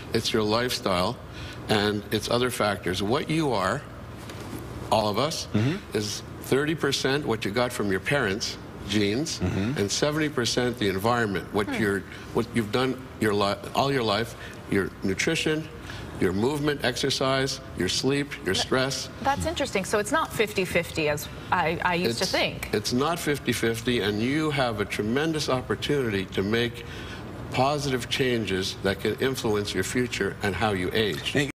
it's your lifestyle, and it's other factors. What you are, all of us, is 30% what you got from your parents, genes, and 70% the environment, what you've done all your life, your nutrition, your movement, exercise, your sleep, your stress. That's interesting. So it's not 50-50 as I used to think. It's not 50-50, and you have a tremendous opportunity to make positive changes that can influence your future and how you age.